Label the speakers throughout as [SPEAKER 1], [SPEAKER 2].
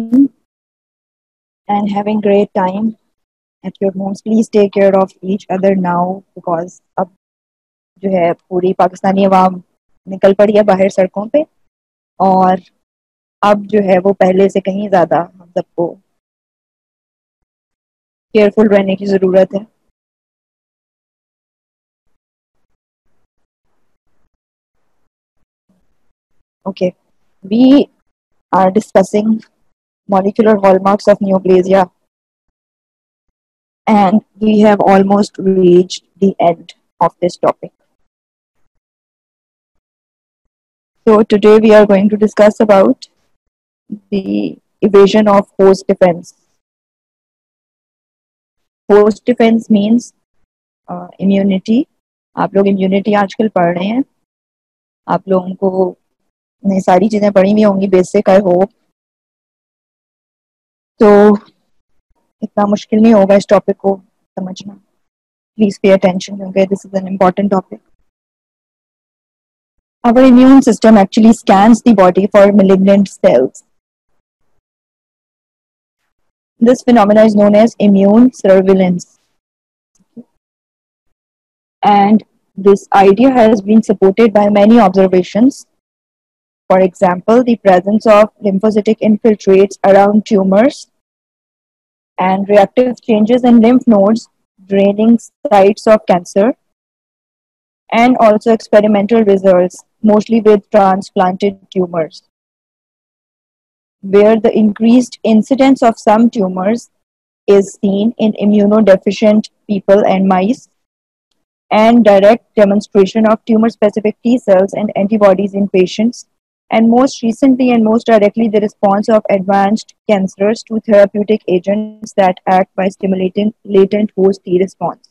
[SPEAKER 1] eating and having great time at your homes. Please take care of each other now because अब जो है पूरी पाकिस्तानी अवाम निकल पड़ी है बाहर सड़कों पे और अब जो है वो पहले से कहीं ज़्यादा हम सबको केयरफुल रहने की ज़रूरत है. Okay, we are discussing molecular hallmarks of neoplasia and we have almost reached the end of this topic. So today we are going to discuss about the evasion of host defense. Host defense means immunity. आप लोग immunity आजकल पढ़ रहे हैं. आप लोगों को ये सारी चीजें पढ़ी हुई होंगी बेसिक आई होप. तो इतना मुश्किल नहीं होगा इस टॉपिक को समझना. Please pay attention क्योंकि this is an important topic. Our immune system actually scans the body for malignant cells. This phenomenon is known as immune surveillance. And this idea has been supported by many observations. For example, the presence of lymphocytic infiltrates around tumors and reactive changes in lymph nodes draining sites of cancer, and also experimental results, mostly with transplanted tumors, where the increased incidence of some tumors is seen in immunodeficient people and mice, and direct demonstration of tumor-specific T cells and antibodies in patients, and most recently and most directly the response of advanced cancers to therapeutic agents that act by stimulating latent host T response.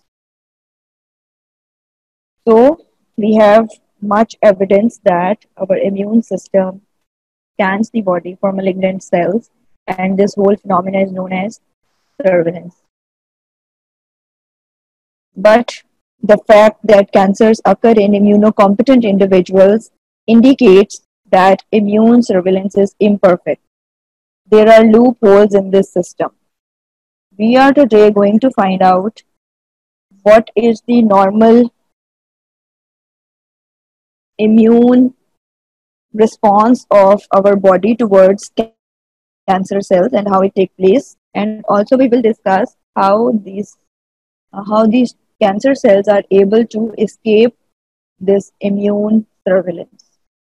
[SPEAKER 1] So we have much evidence that our immune system scans the body for malignant cells, and this whole phenomenon is known as surveillance. But the fact that cancers occur in immunocompetent individuals indicates that immune surveillance is imperfect. There are loopholes in this system. We are today going to find out what is the normal immune response of our body towards cancer cells and how it takes place. And also we will discuss how these cancer cells are able to escape this immune surveillance.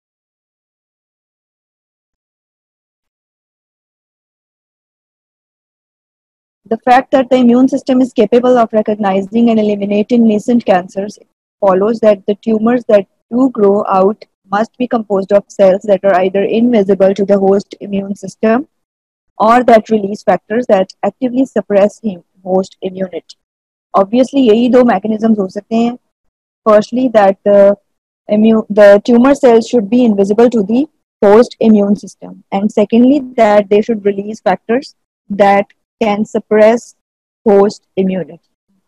[SPEAKER 1] The fact that the immune system is capable of recognizing and eliminating nascent cancers follows that the tumors that do grow out must be composed of cells that are either invisible to the host immune system or that release factors that actively suppress host immunity. Obviously, यही दो mechanisms हो सकते हैं. Firstly, that the tumor cells should be invisible to the host immune system, and secondly, that they should release factors that can suppress host immunity.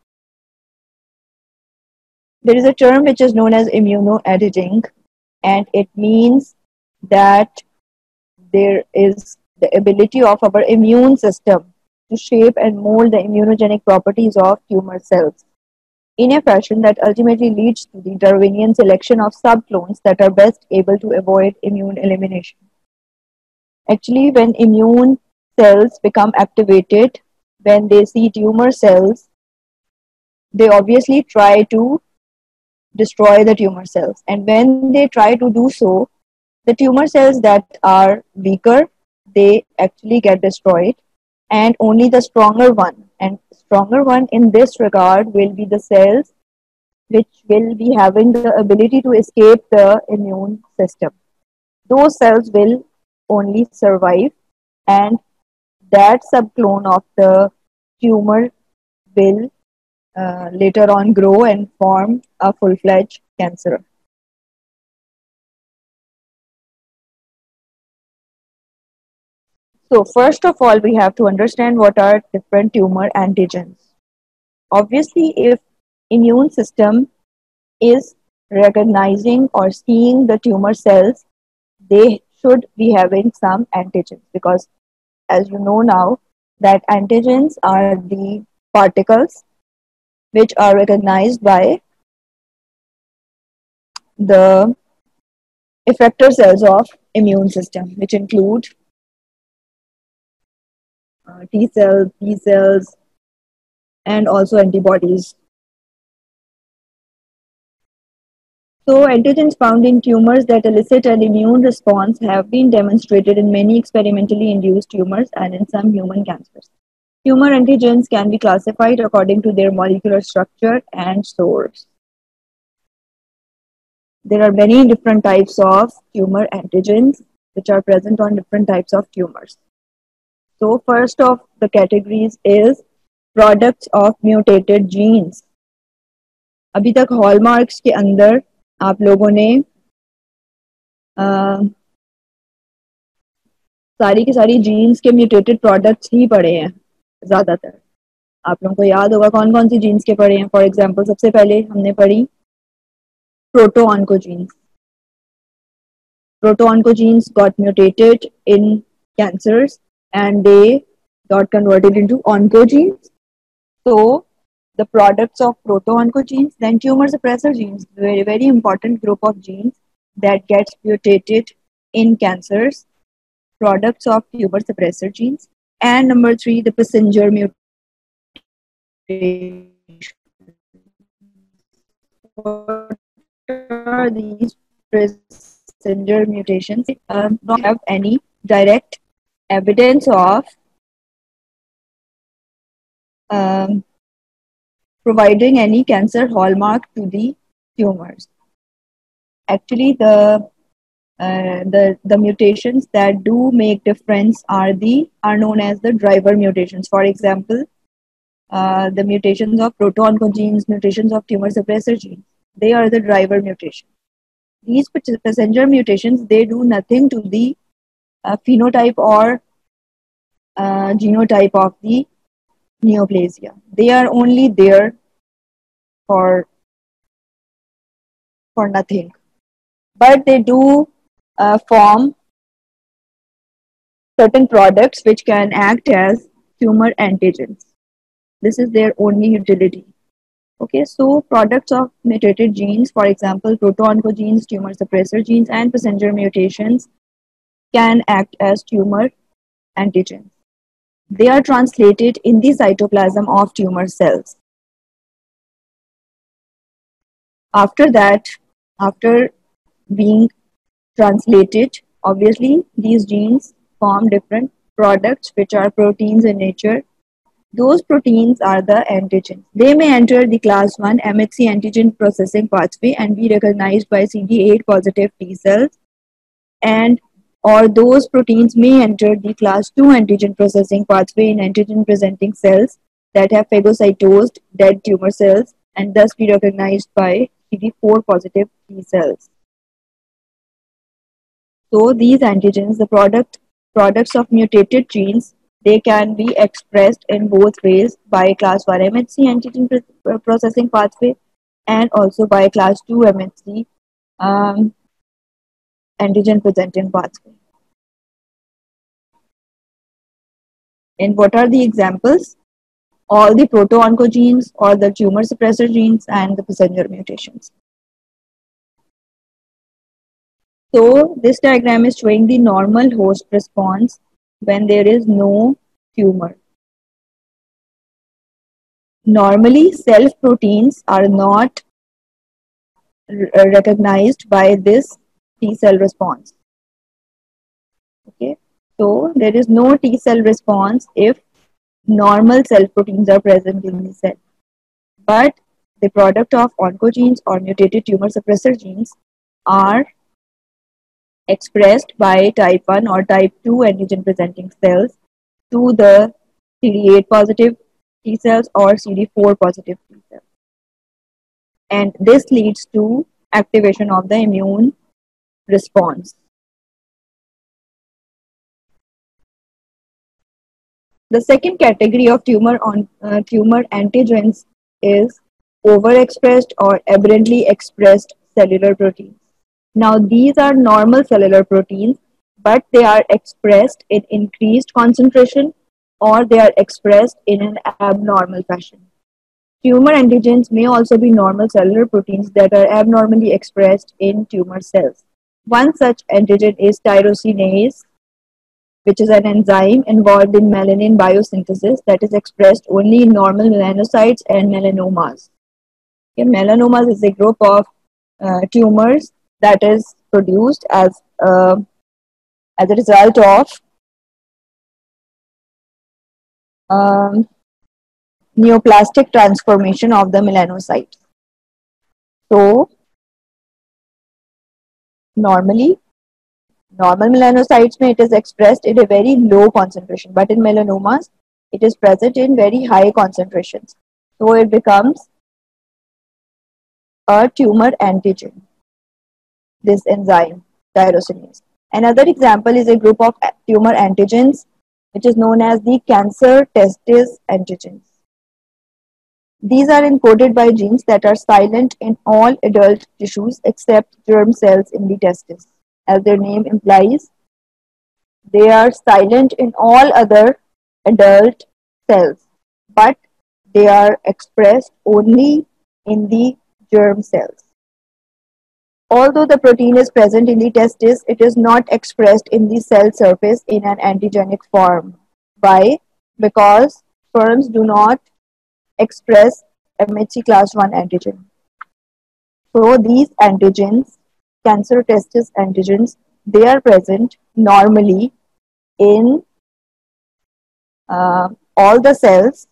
[SPEAKER 1] There is a term which is known as immunoediting, and it means that there is the ability of our immune system to shape and mold the immunogenic properties of tumor cells in a fashion that ultimately leads to the Darwinian selection of subclones that are best able to avoid immune elimination. Actually, when immune cells become activated, when they see tumor cells, they obviously try to destroy the tumor cells. And when they try to do so, the tumor cells that are weaker, they actually get destroyed, and only the stronger one, and stronger one in this regard will be the cells which will be having the ability to escape the immune system. Those cells will only survive, and that subclone of the tumor will later on grow and form a full-fledged cancer. So first of all, we have to understand what are different tumor antigens. Obviously, if immune system is recognizing or seeing the tumor cells, they should be having some antigens because as you know now, that antigens are the particles which are recognized by the effector cells of immune system, which include T cells, B cells, and also antibodies. So antigens found in tumors that elicit an immune response have been demonstrated in many experimentally induced tumors and in some human cancers. Tumor antigens can be classified according to their molecular structure and source. There are many different types of tumor antigens which are present on different types of tumors. So first of the categories is products of mutated genes. अभी तक hallmarks के अंदर आप लोगों ने सारी की सारी जीन्स के म्यूटेटेड प्रोडक्ट्स ही पढ़े हैं ज़्यादातर. आप लोगों को याद होगा कौन कौन सी जीन्स के पढ़े हैं. फॉर एग्जांपल सबसे पहले हमने पढ़ी प्रोटोऑन्कोजीन्स. Proto-oncogenes got mutated in cancers and they got converted into oncogenes. So the products of proto-oncogenes, then tumor suppressor genes, very, very important group of genes that gets mutated in cancers, products of tumor suppressor genes. And number 3, the passenger mutation. What are these passenger mutations? Don't have any direct evidence of providing any cancer hallmark to the tumors. Actually, the mutations that do make difference are known as the driver mutations. For example, the mutations of proto-oncogenes, mutations of tumor suppressor genes, they are the driver mutations. These passenger mutations, they do nothing to the phenotype or genotype of the neoplasia. They are only there for nothing. But they do form certain products which can act as tumor antigens. This is their only utility. Okay, so products of mutated genes, for example, proto-oncogenes, tumor suppressor genes, and passenger mutations can act as tumor antigens. They are translated in the cytoplasm of tumor cells. After that, after being translated, obviously these genes form different products which are proteins in nature. Those proteins are the antigens. They may enter the class 1 MHC antigen processing pathway and be recognized by CD8 positive T cells, and or those proteins may enter the class 2 antigen processing pathway in antigen presenting cells that have phagocytosed dead tumor cells and thus be recognized by CD4 positive T cells. So these antigens, the products of mutated genes, they can be expressed in both ways by class 1 MHC antigen processing pathway and also by class 2 MHC antigen presenting pathway. And what are the examples? All the proto-oncogenes or the tumor suppressor genes and the passenger mutations. So this diagram is showing the normal host response when there is no tumor. Normally, self-proteins are not recognized by this T cell response. Okay, so there is no T cell response if normal self-proteins are present in the cell. But the product of oncogenes or mutated tumor suppressor genes are expressed by type 1 or type 2 antigen presenting cells to the CD8 positive T cells or CD4 positive T cells. And this leads to activation of the immune response. The second category of tumor antigens is overexpressed or aberrantly expressed cellular proteins. Now these are normal cellular proteins but they are expressed in increased concentration or they are expressed in an abnormal fashion. Tumor antigens may also be normal cellular proteins that are abnormally expressed in tumor cells. One such antigen is tyrosinase, which is an enzyme involved in melanin biosynthesis that is expressed only in normal melanocytes and melanomas. Okay, melanomas is a group of tumors that is produced as a result of um, neoplastic transformation of the melanocyte. So normally, normal melanocytes may it is expressed in a very low concentration, but in melanomas, it is present in very high concentrations. So it becomes a tumor antigen, this enzyme, tyrosinase. Another example is a group of tumor antigens, which is known as the cancer testis antigens. These are encoded by genes that are silent in all adult tissues except germ cells in the testis. As their name implies, they are silent in all other adult cells, but they are expressed only in the germ cells. Although the protein is present in the testis, it is not expressed in the cell surface in an antigenic form. Why? Because sperms do not express MHC class 1 antigen. So these antigens, cancer testis antigens, they are present normally in all the cells.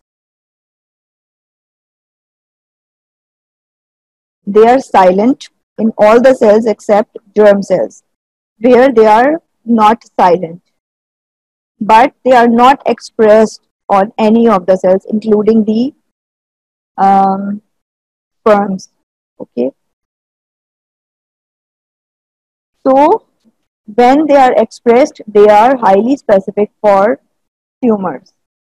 [SPEAKER 1] They are silent in all the cells except germ cells, where they are not silent. But they are not expressed on any of the cells, including the sperms. Okay. So when they are expressed, they are highly specific for tumors.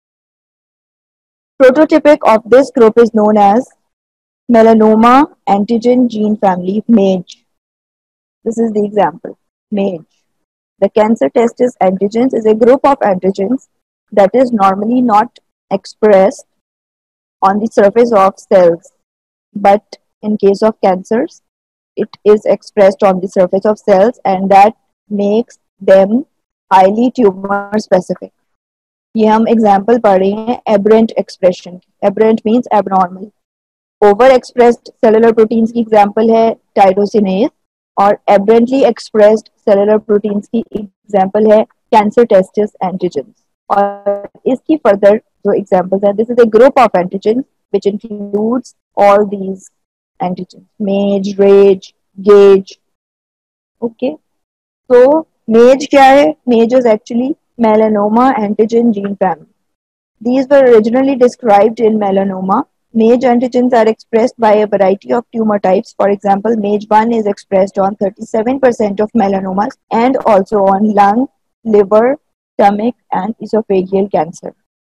[SPEAKER 1] Prototypic of this group is known as melanoma antigen gene family, MAGE. This is the example, MAGE. The cancer testis antigens is a group of antigens that is normally not expressed on the surface of cells, but in case of cancers, it is expressed on the surface of cells, and that makes them highly tumor specific. ये हम example पढ़ रहे हैं aberrant expression. Aberrant means abnormal. Over expressed cellular proteins की example है tyrosinase और aberrantly expressed cellular proteins की example है कैंसर टेस्टिस एंटीजन. और इसकी फर्दर जो एग्जाम्पल्स हैं, this is a group of antigen which includes all these antigens, MAGE, RAGE, GAGE. Okay, so MAGE क्या है? MAGE is actually melanoma antigen gene family. These were originally described in melanoma. MAGE antigens are expressed by a variety of tumor types. For example, MAGE1 is expressed on 37% of melanomas and also on lung, liver, stomach, and esophageal cancer.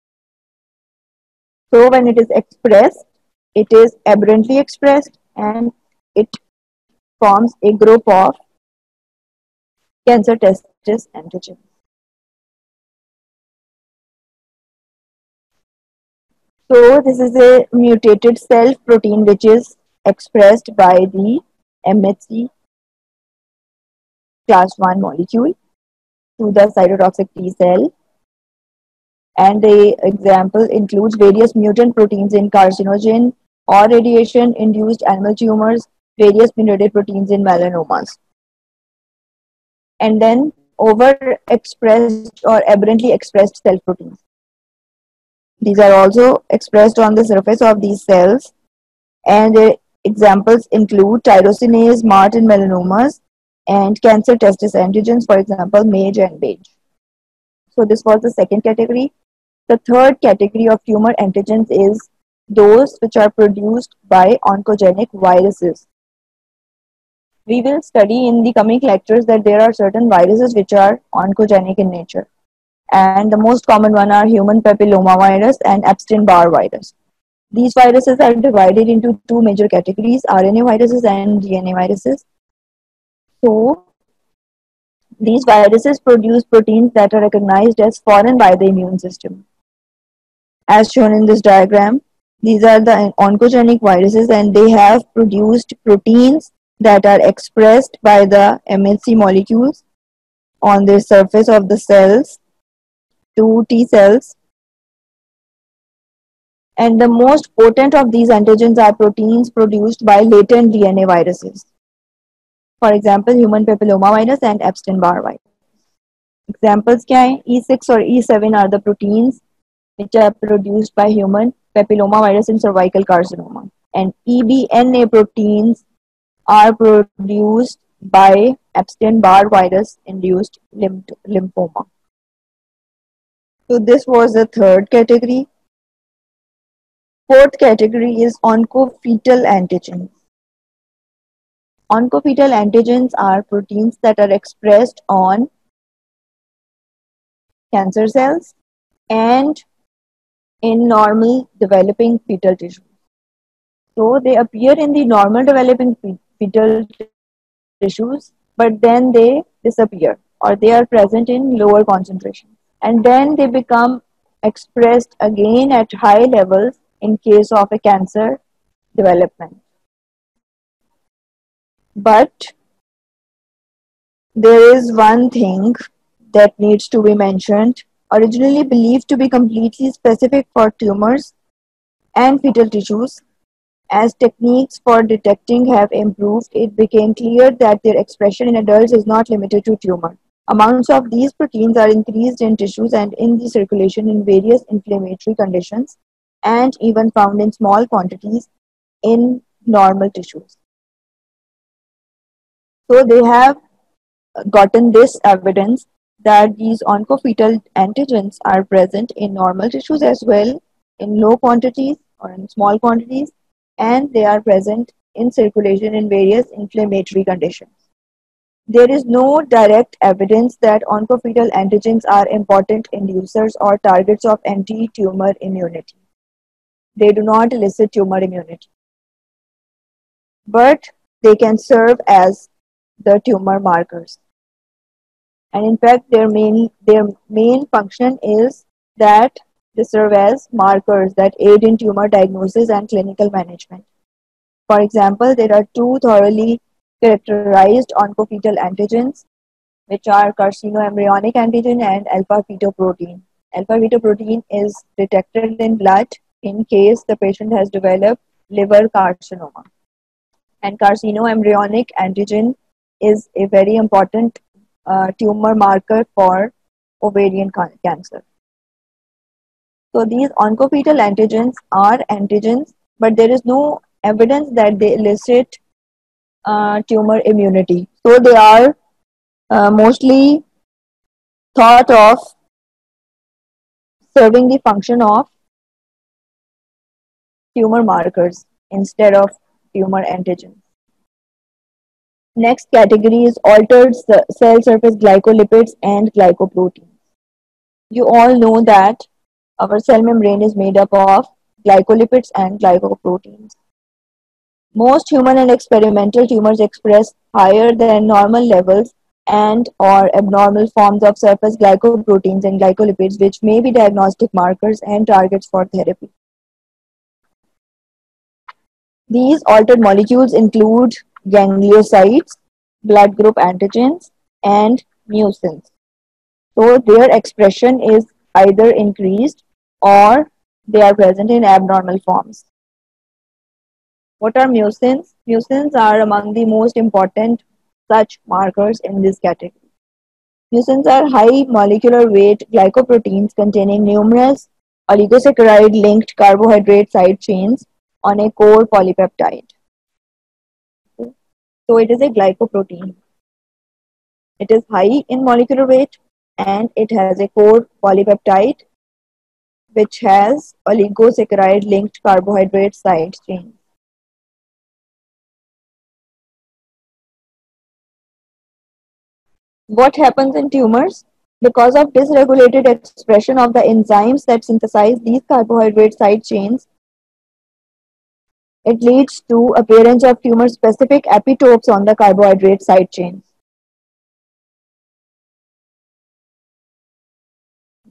[SPEAKER 1] So when it is expressed, it is aberrantly expressed and it forms a group of cancer testis antigens. So this is a mutated self protein which is expressed by the MHC class 1 molecule to the cytotoxic T cell. And the example includes various mutant proteins in carcinogen or radiation-induced animal tumors, various mutated proteins in melanomas. And then overexpressed or aberrantly expressed cell proteins. These are also expressed on the surface of these cells. And examples include tyrosinase, MART in melanomas, and cancer testis antigens, for example, MAGE and BAGE. So this was the second category. The third category of tumor antigens is those which are produced by oncogenic viruses. We will study in the coming lectures that there are certain viruses which are oncogenic in nature. And the most common one are human papilloma virus and Epstein-Barr virus. These viruses are divided into two major categories, RNA viruses and DNA viruses. So These viruses produce proteins that are recognized as foreign by the immune system. As shown in this diagram, these are the oncogenic viruses and they have produced proteins that are expressed by the MHC molecules on the surface of the cells to T cells. And the most potent of these antigens are proteins produced by latent DNA viruses. For example, human papilloma virus and Epstein-Barr virus. Examples क्या हैं? E6 और E7 are the proteins which are produced by human papilloma virus in cervical carcinoma. And EBNA proteins are produced by Epstein-Barr virus induced lymphoma. So this was the third category. Fourth category is oncofetal antigens. Oncofetal antigens are proteins that are expressed on cancer cells and in normal developing fetal tissue. So they appear in the normal developing fetal tissues, but then they disappear or they are present in lower concentration. And then they become expressed again at high levels in case of a cancer development. But there is one thing that needs to be mentioned. Originally believed to be completely specific for tumors and fetal tissues, as techniques for detecting have improved, it became clear that their expression in adults is not limited to tumor. Amounts of these proteins are increased in tissues and in the circulation in various inflammatory conditions and even found in small quantities in normal tissues. So they have gotten this evidence that these oncofetal antigens are present in normal tissues as well in low quantities or in small quantities, and they are present in circulation in various inflammatory conditions. There is no direct evidence that oncofetal antigens are important inducers or targets of anti-tumor immunity. They do not elicit tumor immunity, but they can serve as the tumor markers. And in fact, their main function is that they serve as markers that aid in tumor diagnosis and clinical management. For example, there are two thoroughly characterized oncofetal antigens, which are carcinoembryonic antigen and alpha-fetoprotein. Alpha-fetoprotein is detected in blood in case the patient has developed liver carcinoma. And carcinoembryonic antigen is a very important tumor marker for ovarian cancer. So these oncofetal antigens are antigens, but there is no evidence that they elicit tumor immunity. So they are mostly thought of serving the function of tumor markers instead of tumor antigens. Next category is altered cell surface glycolipids and glycoproteins. You all know that our cell membrane is made up of glycolipids and glycoproteins. Most human and experimental tumors express higher than normal levels and or abnormal forms of surface glycoproteins and glycolipids, which may be diagnostic markers and targets for therapy. These altered molecules include gangliosides, blood group antigens, and mucins. So their expression is either increased or they are present in abnormal forms. What are mucins? Mucins are among the most important such markers in this category. Mucins are high molecular weight glycoproteins containing numerous oligosaccharide linked carbohydrate side chains on a core polypeptide. So it is a glycoprotein. It is high in molecular weight and it has a core polypeptide which has oligosaccharide linked carbohydrate side chains. What happens in tumors? Because of dysregulated expression of the enzymes that synthesize these carbohydrate side chains, it leads to appearance of tumor-specific epitopes on the carbohydrate side chains.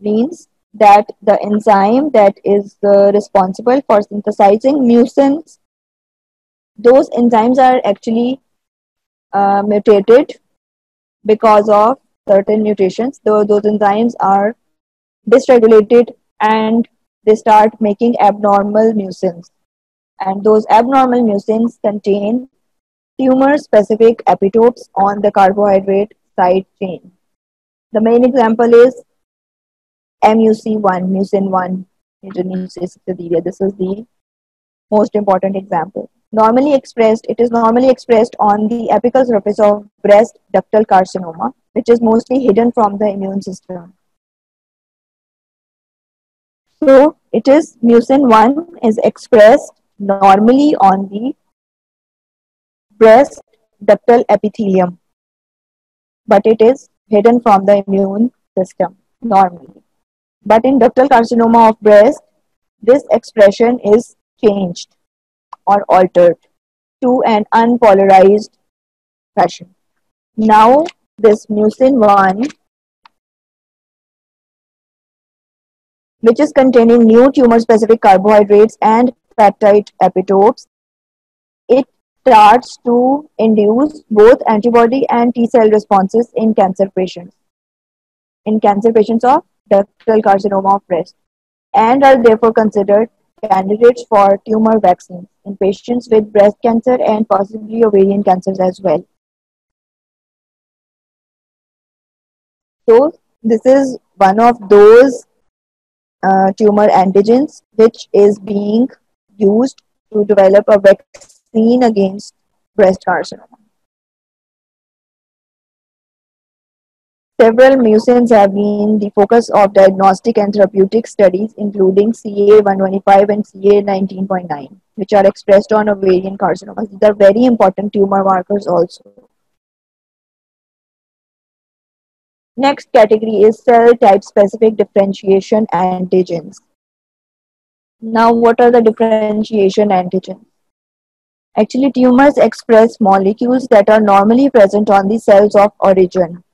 [SPEAKER 1] means that the enzyme that is responsible for synthesizing mucins, those enzymes are actually mutated because of certain mutations. Those enzymes are dysregulated and they start making abnormal mucins. And those abnormal mucins contain tumor specific epitopes on the carbohydrate side chain. The main example is MUC1, mucin 1, mucineosidoria. This is the most important example. It is normally expressed on the apical surface of breast ductal carcinoma, which is mostly hidden from the immune system. So it is mucin 1 is expressed normally on the breast ductal epithelium, but it is hidden from the immune system normally. But in ductal carcinoma of breast, this expression is changed or altered to an unpolarized fashion. Now, this mucin 1, which is containing new tumor specific carbohydrates and peptide epitopes, it starts to induce both antibody and T cell responses in cancer patients of ductal carcinoma of breast, and are therefore considered candidates for tumor vaccines in patients with breast cancer and possibly ovarian cancers as well. So, this is one of those tumor antigens which is being used to develop a vaccine against breast carcinoma. Several mucins have been the focus of diagnostic and therapeutic studies, including CA125 and CA19.9, which are expressed on ovarian carcinomas. These are very important tumor markers also. Next category is cell type specific differentiation antigens. Now, what are the differentiation antigens? Actually, tumors express molecules that are normally present on the cells of origin.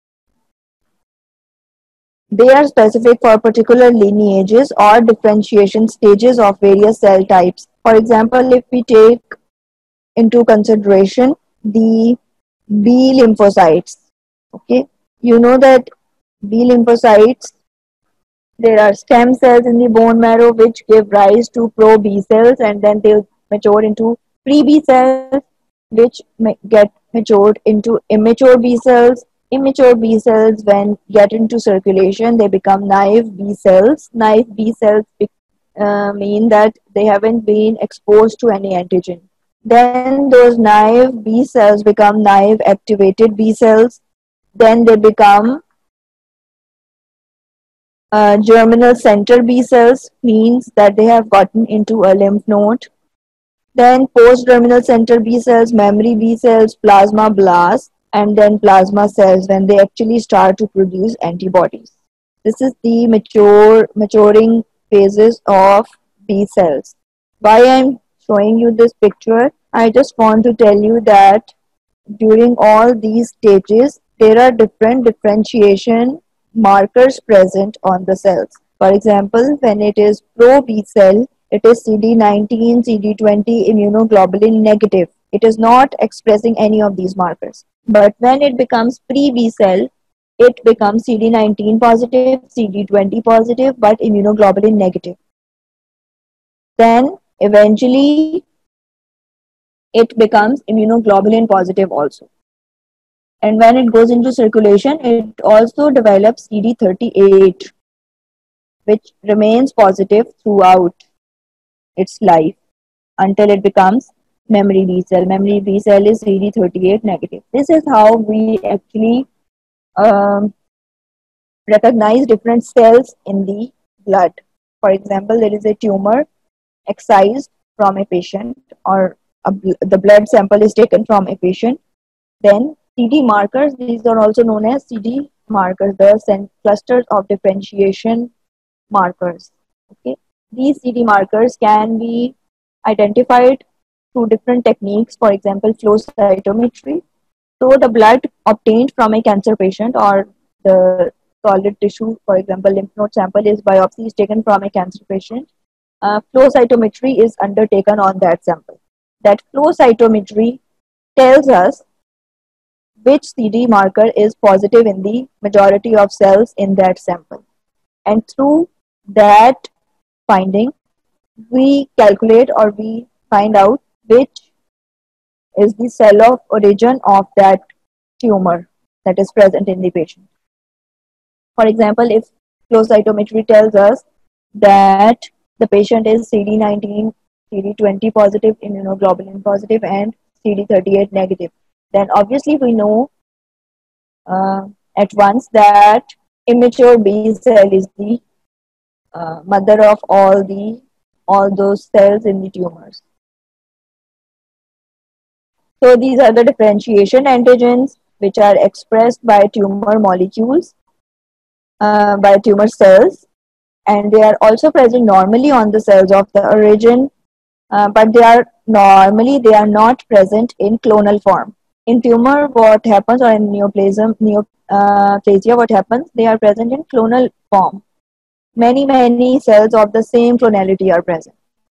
[SPEAKER 1] They are specific for particular lineages or differentiation stages of various cell types. For example, if we take into consideration the B lymphocytes, okay, you know that B lymphocytes, there are stem cells in the bone marrow which give rise to pro B cells, and then they mature into pre B cells which get matured into immature B cells. Immature B cells, when get into circulation, they become naive B cells. Naive B cells mean that they haven't been exposed to any antigen. Then those naive B cells become naive activated B cells. Then they become germinal center B cells, means that they have gotten into a lymph node. Then post-germinal center B cells, memory B cells, plasma blasts, and then plasma cells when they actually start to produce antibodies. This is the maturing phases of B cells. Why I'm showing you this picture? I just want to tell you that during all these stages, there are different differentiation markers present on the cells. For example, when it is pro-B cell, it is CD19, CD20 immunoglobulin negative. It is not expressing any of these markers. But when it becomes pre-B cell, it becomes CD19 positive, CD20 positive, but immunoglobulin negative. Then eventually it becomes immunoglobulin positive also. And when it goes into circulation, it also develops CD38, which remains positive throughout its life until it becomes memory B cell. Memory B cell is CD38 negative. This is how we actually um, recognize different cells in the blood. For example, there is a tumor excised from a patient, or the blood sample is taken from a patient. Then CD markers, these are also known as CD markers, the clusters of differentiation markers. Okay, these CD markers can be identified through different techniques, for example, flow cytometry. So the blood obtained from a cancer patient, or the solid tissue, for example, lymph node sample, is biopsy is taken from a cancer patient. Flow cytometry is undertaken on that sample. That flow cytometry tells us which CD marker is positive in the majority of cells in that sample. And through that finding, we calculate or we find out which is the cell of origin of that tumor that is present in the patient. For example, if flow cytometry tells us that the patient is CD19, CD20 positive, immunoglobulin positive, and CD38 negative, then obviously we know at once that immature B cell is the mother of all those cells in the tumors. So these are the differentiation antigens which are expressed by tumor molecules, by tumor cells, and they are also present normally on the cells of the origin, but they are not present in clonal form. In tumor, what happens, or in neoplasia, what happens? They are present in clonal form. Many cells of the same clonality are present.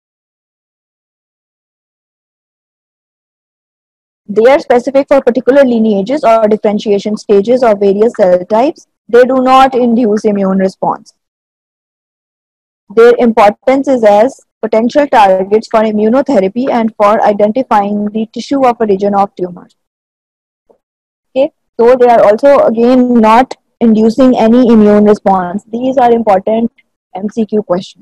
[SPEAKER 1] They are specific for particular lineages or differentiation stages of various cell types. They do not induce immune response. Their importance is as potential targets for immunotherapy and for identifying the tissue of origin of tumors. Okay, so they are also again not inducing any immune response. These are important MCQ questions.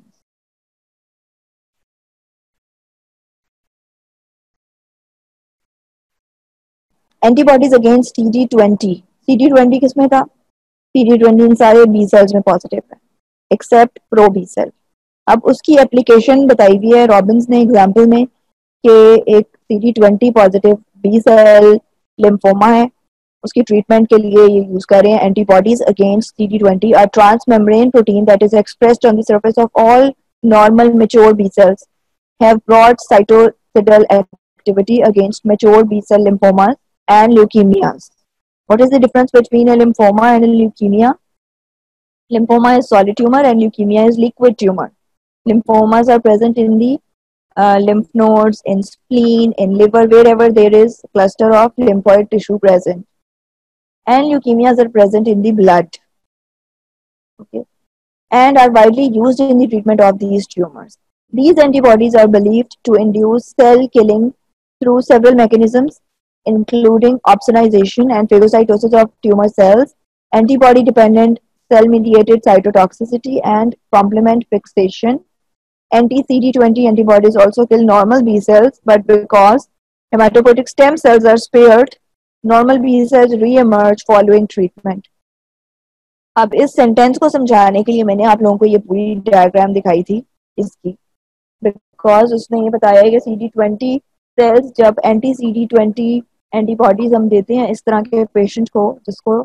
[SPEAKER 1] Antibodies against CD20. CD20 किसमें था? CD20 इन सारे B cells में positive है, except pro B cell. अब उसकी application बताई हुई है रॉबिन्स ने एग्जाम्पल में कि एक CD20 positive B cell lymphoma है, उसकी ट्रीटमेंट के लिए ये यूज कर रहे हैं. Antibodies against CD20 are transmembrane protein that is expressed on the surface of all normal mature B cells, have broad cytocidal activity against mature B cell lymphomas and leukemias. What is the difference between a lymphoma and a leukemia? Lymphoma is solid tumor and leukemia is liquid tumor. Lymphomas are present in the lymph nodes, in spleen, in liver, wherever there is a cluster of lymphoid tissue present. And leukemias are present in the blood. Okay, and are widely used in the treatment of these tumors. These antibodies are believed to induce cell killing through several mechanisms, including opsonization and phagocytosis of tumor cells, antibody-dependent cell-mediated cytotoxicity, and complement fixation. Anti-CD20 antibodies also kill normal B cells, but because hematopoietic stem cells are spared, normal B cells re-emerge following treatment. अब इस sentence को समझाने के लिए मैंने आप लोगों को ये पूरी डायग्राम दिखाई थी इसकी, बिकॉज उसने ये बताया है कि CD20 सेल्स जब एंटी CD20 एंटीबॉडीज हम देते हैं इस तरह के पेशेंट को जिसको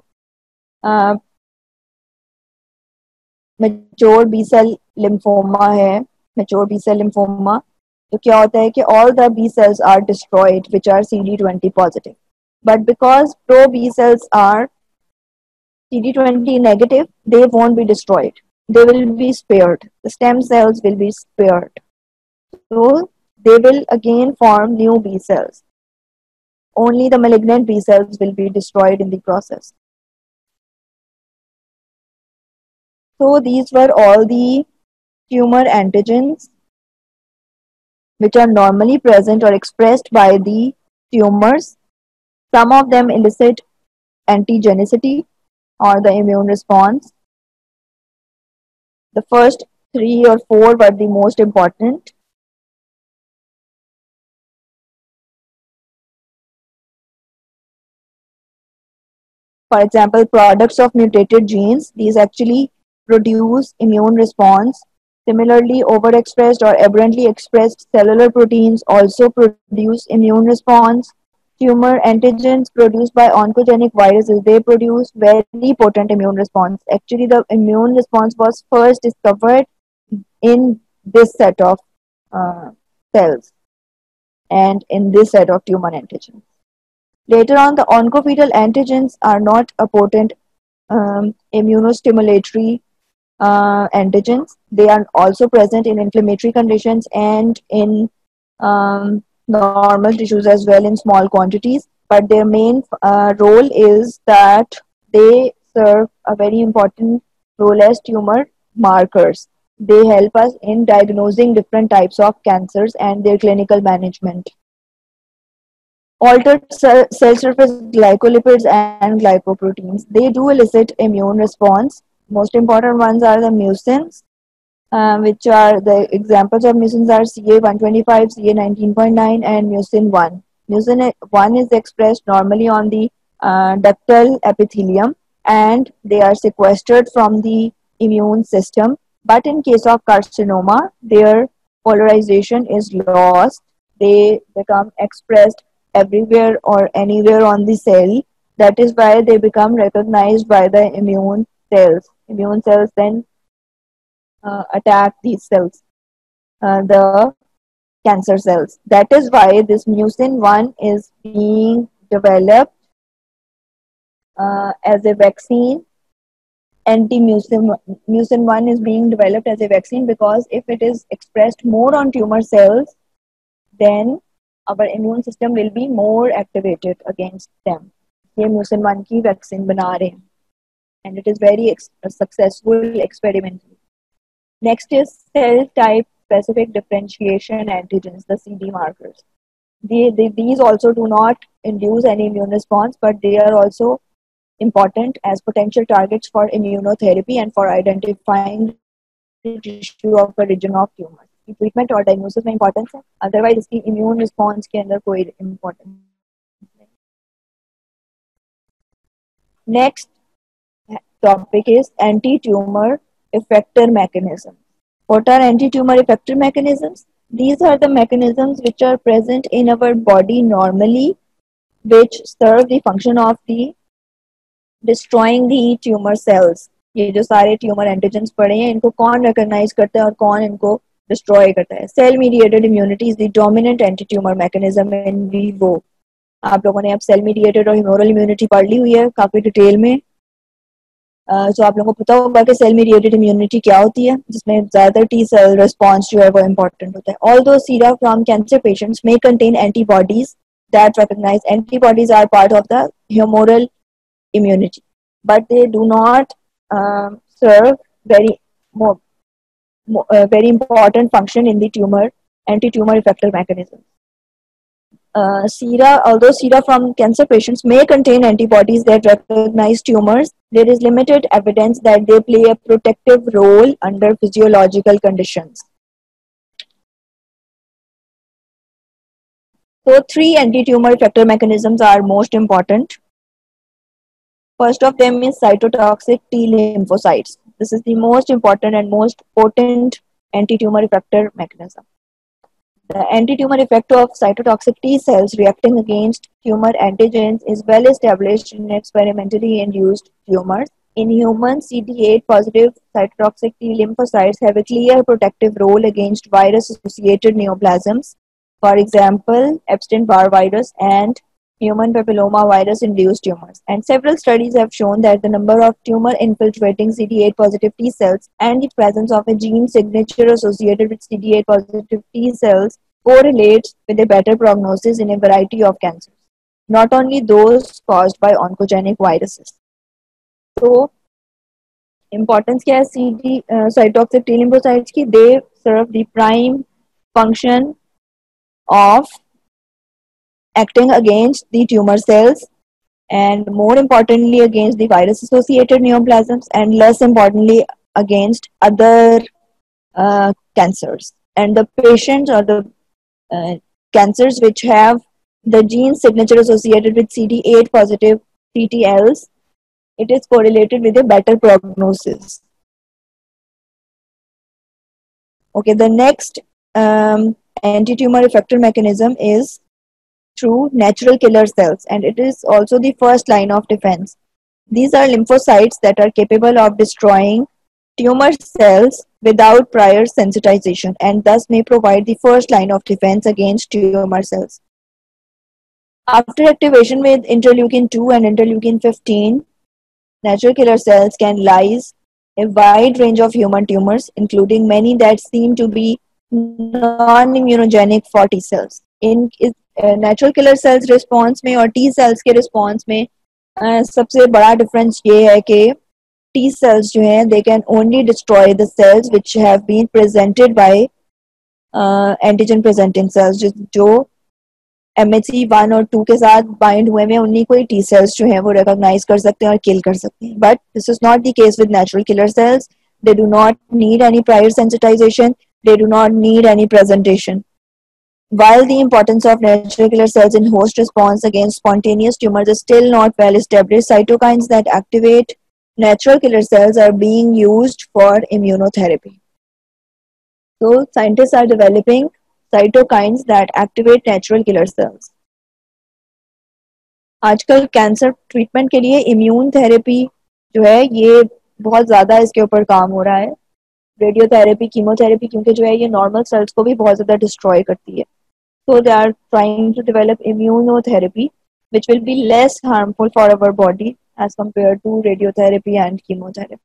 [SPEAKER 1] मैच्योर बी सेल लिम्फोमा है, मैच्योर बी सेल लिम्फोमा, तो क्या होता है कि all the B cells are destroyed which are CD20 positive, but because pro B cells are CD20 negative, they won't be destroyed. They will be spared. The stem cells will be spared. So they will again form new B cells. Only the malignant B cells will be destroyed in the process. So these were all the tumor antigens which are normally present or expressed by the tumors. Some of them elicit antigenicity or the immune response. The first 3 or 4 were the most important. For example, products of mutated genes, these actually produce immune response. Similarly, overexpressed or aberrantly expressed cellular proteins also produce immune response. Tumor antigens produced by oncogenic viruses, they produce very potent immune response. Actually, the immune response was first discovered in this set of cells and in this set of tumor antigens. Later on, the oncofetal antigens are not a potent immunostimulatory antigens. They are also present in inflammatory conditions and in normal tissues as well in small quantities. But their main role is that they serve a very important role as tumor markers. They help us in diagnosing different types of cancers and their clinical management. Altered cell surface glycolipids and glycoproteins, they do elicit immune response. Most important ones are the mucins, which are the examples of mucins are CA125, CA19.9, and mucin 1. Mucin 1 is expressed normally on the ductal epithelium and they are sequestered from the immune system. But in case of carcinoma, their polarization is lost. They become expressed everywhere or anywhere on the cell. That is why they become recognized by the immune cells. Immune cells then attack these cells, the cancer cells. That is why this mucin 1 is being developed as a vaccine. Mucin 1 is being developed as a vaccine because if it is expressed more on tumor cells, then our immune system will be more activated against them. ये mucin 1 की vaccine बना रहे हैं and it is very successful experimentally. Next is cell type specific differentiation antigens, the CD markers. These also do not induce any immune response, but they are also important as potential targets for immunotherapy and for identifying the tissue of the region of tumor. Treatment और diagnosis में importance है, otherwise इसकी immune response के अंदर कोई importance नहीं. Next topic is anti-tumor effector mechanism. What are anti-tumor effector mechanisms? These are the mechanisms which are present in our body normally, which serve the function of the destroying the tumor cells. ये जो सारे tumour antigens पड़े हैं इनको कौन recognise करता है और कौन इनको डिस्ट्रॉय करता है. Cell mediated immunity is the dominant anti tumour mechanism in vivo. आप लोगों ने अब सेल मीडिएटेड और ह्यूमरल इम्यूनिटी पढ़ ली हुई है काफी डिटेल में. तो आप लोगों को पता होगा कि सेल मीडिएटेड इम्यूनिटी क्या होती है, जिसमें ज्यादातर टी सेल रिस्पॉन्स जो है वो इम्पोर्टेंट होता है. Although sera from cancer patients may contain antibodies that recognize antibodies are part of the humoral immunity, but they do not serve very important function in the anti-tumor effector mechanism. Although sera from cancer patients may contain antibodies that recognize tumors, there is limited evidence that they play a protective role under physiological conditions. So, 3 anti-tumor effector mechanisms are most important. First of them is cytotoxic T lymphocytes. This is the most important and most potent anti-tumor effector mechanism. The anti-tumor effect of cytotoxic T cells reacting against tumor antigens is well established in experimentally induced tumors. In humans, CD8 positive cytotoxic T lymphocytes have a clear protective role against virus-associated neoplasms. For example, Epstein-Barr virus and human papilloma virus induced tumors. And several studies have shown that the number of tumor infiltrating CD8 positive T cells and the presence of a gene signature associated with CD8 positive T cells correlates with a better prognosis in a variety of cancers, not only those caused by oncogenic viruses. So, importance क्या है cytotoxic T lymphocytes की? They serve the prime function of acting against the tumor cells and more importantly against the virus associated neoplasms and less importantly against other cancers. And the patients or the cancers which have the gene signature associated with CD8 positive TTLs, it is correlated with a better prognosis. Okay, the next anti-tumor effector mechanism is through natural killer cells, and it is also the first line of defense. These are lymphocytes that are capable of destroying tumor cells without prior sensitization and thus may provide the first line of defense against tumor cells. After activation with interleukin 2 and interleukin 15, natural killer cells can lyse a wide range of human tumors, including many that seem to be non-immunogenic for T cells. In natural killer cells response में और T cells के response में सबसे बड़ा difference ये है कि T cells जो हैं they can only destroy the cells which have been presented by antigen presenting cells जो MHC1 और 2 के साथ बाइंड हुए में उन्हीं को ही टी सेल्स जो हैं वो रिकॉग्नाइज कर सकते हैं और किल कर सकते हैं but this is not the case with natural killer cells they do not need any prior sensitization, they do not need any presentation. While the importance of natural killer cells in host response against spontaneous tumors is still not well established, cytokines that activate natural killer cells are being used for immunotherapy. So scientists are developing cytokines that activate natural killer cells. आजकल cancer treatment के लिए immune therapy जो है ये बहुत ज़्यादा इसके ऊपर काम हो रहा है रेडियोथेरेपी कीमोथेरेपी क्योंकि जो है ये नॉर्मल सेल्स को भी बहुत ज़्यादा डिस्ट्रॉय करती है so they are trying to develop immunotherapy which will be less harmful for our body as compared to radiotherapy and chemotherapy.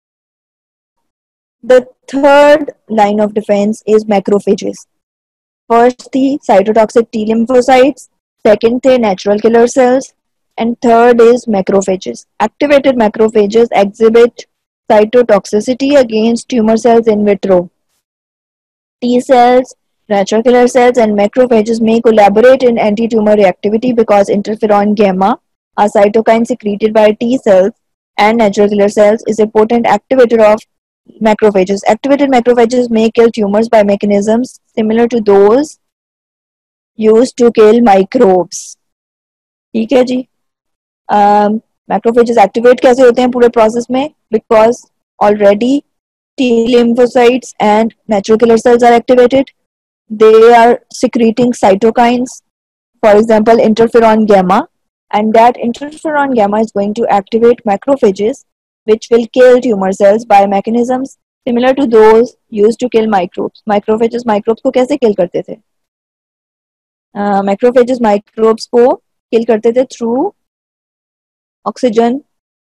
[SPEAKER 1] The third line of defense is macrophages. First the cytotoxic T lymphocytes, second the natural killer cells, and third is macrophages. Activated macrophages exhibit cytotoxicity against tumor cells in vitro. T cells, natural killer cells, and macrophages may collaborate in anti-tumor reactivity because interferon gamma, a cytokine secreted by T cells and natural killer cells, is a potent activator of macrophages. Activated macrophages may kill tumors by mechanisms similar to those used to kill microbes. ठीक है जी macrophages activate कैसे होते हैं पूरे process में because already T lymphocytes and natural killer cells are activated. They are secreting cytokines, for example, interferon gamma, and that interferon gamma is going to activate macrophages, which will kill tumor cells by mechanisms similar to those used to kill microbes. Macrophages microbes को कैसे kill करते थे? Macrophages microbes को kill करते थे through oxygen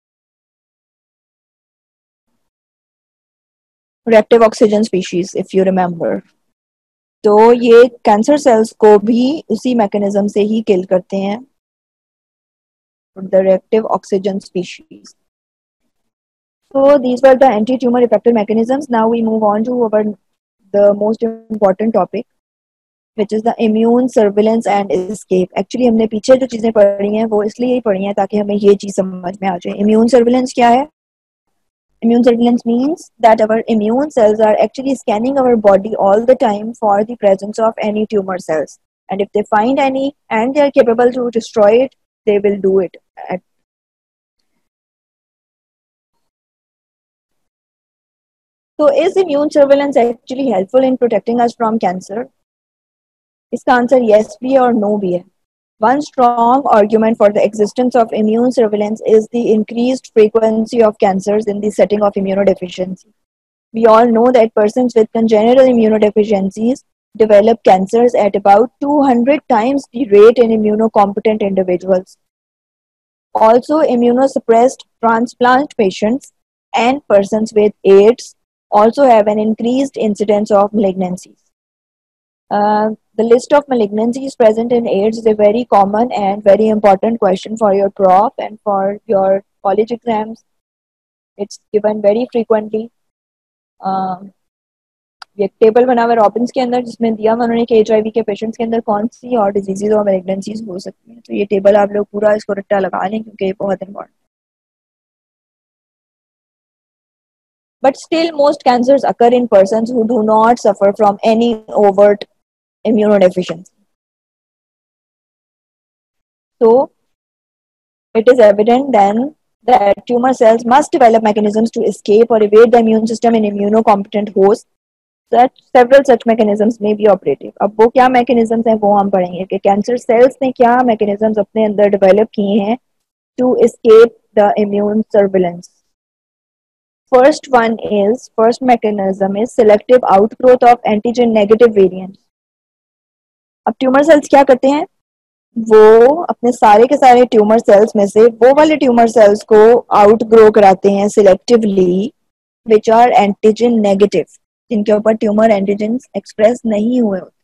[SPEAKER 1] reactive oxygen species if you remember. तो ये cancer cells को भी उसी मैकेनिज्म से ही किल करते हैं the reactive oxygen species. So these were the anti-tumor effector mechanisms. Now we move on to the most important topic, which is the immune surveillance and escape. Actually हमने पीछे जो चीजें पढ़ी हैं वो इसलिए ही पढ़ी हैं ताकि हमें ये चीज समझ में आ जाए. Immune surveillance क्या है? Immune surveillance means that our immune cells are actually scanning our body all the time for the presence of any tumor cells. And if they find any and they are capable to destroy it, they will do it. So is immune surveillance actually helpful in protecting us from cancer? इसका answer yes भी है और no भी है. One strong argument for the existence of immune surveillance is the increased frequency of cancers in the setting of immunodeficiency. We all know that persons with congenital immunodeficiencies develop cancers at about 200 times the rate in immunocompetent individuals. Also, immunosuppressed transplant patients and persons with AIDS also have an increased incidence of malignancies. The list of malignancies present in AIDS is a very common and very important question for your prof and for your college exams. It's given very frequently. ये एक table बना हुआ Robins के अंदर जिसमें दिया हुआ उन्होंने कि HIV के पेशेंट्स के अंदर कौन सी और डिजीजेज और मैलिग्नेंसीज हो सकती हैं. तो ये टेबल आप लोग पूरा इसको रट्टा लगा लें क्योंकि ये बहुत important. But still, most cancers occur in persons who do not suffer from any overt immunodeficiency. So, it is evident then that tumor cells must develop mechanisms to escape or evade the immune system in immunocompetent hosts. Several such mechanisms may be operative. अब वो क्या mechanisms हैं वो हम पढ़ेंगे कि cancer cells ने क्या mechanisms अपने अंदर develop किए हैं to escape the immune surveillance. First mechanism is selective outgrowth of antigen negative variants. अब ट्यूमर सेल्स क्या करते हैं वो अपने सारे के सारे ट्यूमर सेल्स में से वो वाले ट्यूमर सेल्स को आउट ग्रो कराते हैं selectively which are antigen negative, जिनके ऊपर ट्यूमर एंटीजन एक्सप्रेस नहीं हुए होते।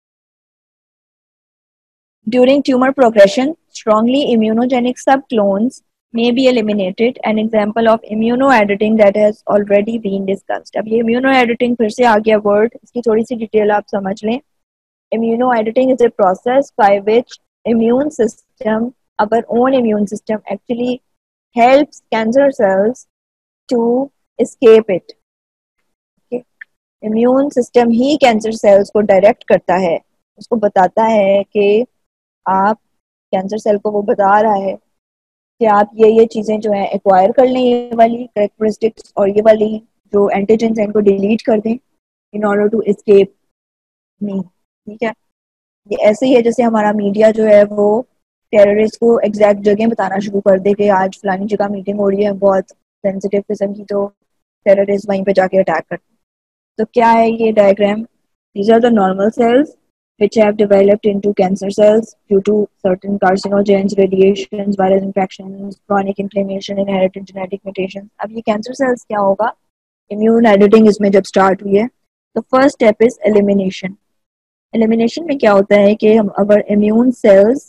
[SPEAKER 1] During tumour progression strongly immunogenic sub clones may be eliminated, an example of immunoediting that has already been discussed। अब ये immunoediting फिर से आ गया वर्ड, इसकी थोड़ी सी डिटेल आप समझ लें। Immunoediting is a process by which immune system, our own immune system, actually helps cancer cells to escape it। Okay? Immune system ही कैंसर सेल्स को डायरेक्ट करता है, उसको बताता है कि आप कैंसर सेल को वो बता रहा है कि आप ये चीज़ें जो है एक्वायर कर लें, ये वाली करेक्टरिस्टिक्स और ये वाली जो एंटीजेंस हैं इनको डिलीट कर दें in order to escape me. ठीक है, ये ऐसे ही है जैसे हमारा मीडिया जो है वो टेररिस्ट को एग्जैक्ट जगह बताना शुरू कर दे कि आज फलानी जगह मीटिंग हो रही है बहुत सेंसिटिव किस्म की, तो टेररिस्ट वहीं पे जाके अटैक करते। तो क्या है ये diagram? These are the normal cells which have developed into cancer cells due to certain carcinogens, radiations, viral infections, chronic inflammation, inherited genetic mutations। अब ये cancer cells क्या होगा? Immune editing इसमें जब start हुई है तो first step is elimination। Elimination में क्या होता है कि हम our immune cells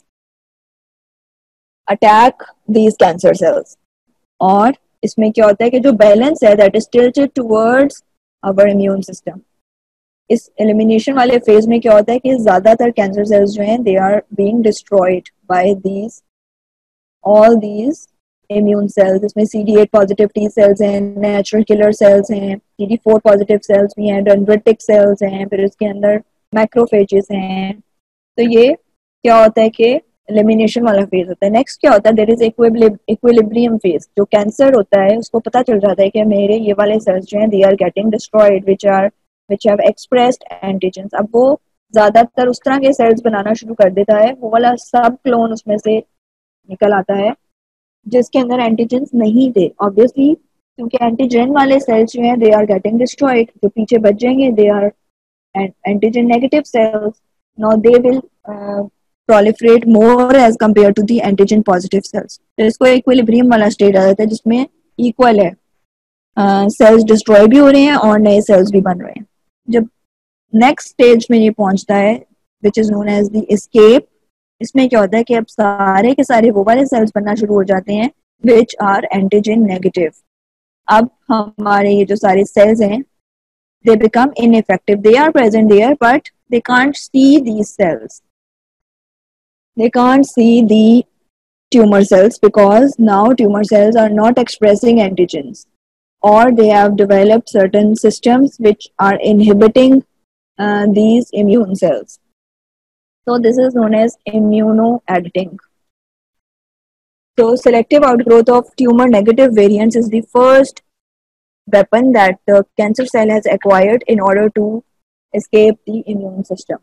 [SPEAKER 1] attack these cancer cells, और इसमें क्या होता है कि जो बैलेंस है that is tilted towards our immune system. इस एलिमिनेशन वाले फेज में क्या होता है कि ज्यादातर कैंसर सेल्स जो हैं they are being destroyed by these all these immune cells. इसमें CD8 पॉजिटिव टी सेल्स हैं, नेचुरल किलर सेल्स हैं, CD4 पॉजिटिव सेल्स भी हैं, डेंड्रिटिक सेल्स हैं, फिर इसके अंदर मैक्रोफेजेस हैं। तो ये क्या होता है कि एलिमिनेशन वाला फेज होता है। नेक्स्ट क्या होता है, देयर इज इक्विलिब्रियम फेज। जो कैंसर होता है उसको पता चल जाता है कि मेरे ये वाले सेल्स जो हैं they are getting destroyed which have expressed antigens. अब वो ज्यादातर उस तरह के सेल्स बनाना शुरू कर देता है, वो वाला सब क्लोन उसमें से निकल आता है जिसके अंदर एंटीजेंस नहीं थे ऑब्वियसली, क्योंकि एंटीजन वाले सेल्स जो हैं दे आर गेटिंग डिस्ट्रॉयड। जो पीछे बच जाएंगे they are antigen negative cells. now they will proliferate more as compared to the antigen positive cells। तो इसको इक्विलिब्रियम वाला स्टेट आ जाता है जिसमें इक्वल है, सेल्स डिस्ट्रॉय भी हो रहे हैं और नए सेल्स भी बन रहे हैं। जब नेक्स्ट स्टेज में ये पहुंचता है which is known as the escape, इसमें क्या होता है कि अब सारे के सारे वो वाले सेल्स बनना शुरू हो जाते हैं विच आर एंटीजन नेगेटिव। अब हमारे ये जो सारे सेल्स हैं they become ineffective, they are present there but they can't see these cells, they can't see the tumor cells because now tumor cells are not expressing antigens or they have developed certain systems which are inhibiting these immune cells। So this is known as immunoediting। So selective outgrowth of tumor negative variants is the first weapon that the cancer cell has acquired in order to escape the immune system।